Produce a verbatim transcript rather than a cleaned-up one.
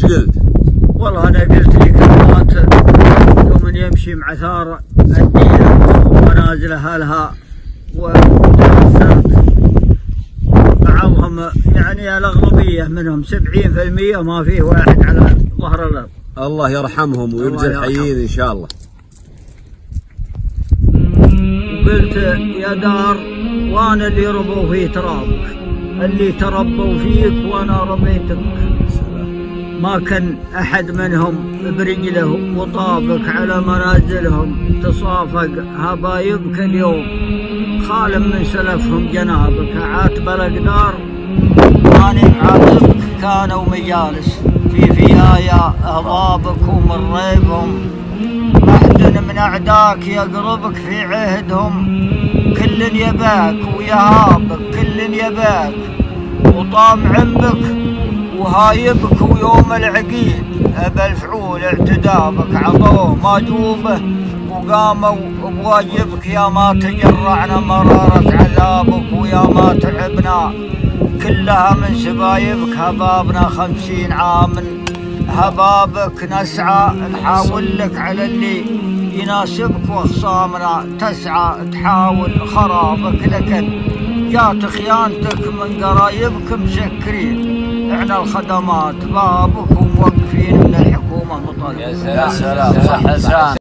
قلت؟ والله أنا قلت لي كلمات يوم يمشي مع ثار الديرة ومنازل أهلها والمدرسات، بعضهم يعني الأغلبية منهم سبعين في المية ما فيه واحد على ظهر الأرض. الله يرحمهم ويرجع حيين إن شاء الله. وقلت يا دار وأنا اللي ربوا في ترابك، اللي تربوا فيك وأنا ربيتك، ما كان أحد منهم برجله وطابك على منازلهم، تصافق هبايبك اليوم خال من سلفهم جنابك، عاتب الأقدار ماني عاتبك كانوا مجالس في فيايا أهضابك ومن ريبهم، محد من أعداك يقربك في عهدهم، كل يباك ويهابك كل يباك وطام عمك وهايبك، ويوم العقيد أبا الفعول اعتدابك عطوه ما جوبه وقاموا بواجبك، يا ما تجرعنا مرارة عذابك ويا ما تعبنا كلها من سبايبك، هبابنا خمسين عام هبابك نسعى نحاول لك على اللي يناسبك، وخصامنا تسعى تحاول خرابك، لكن جات خيانتك من قرايبك مسكرين، احنا الخدمات بابك وموقفين من الحكومة مطالبين. يا سلام.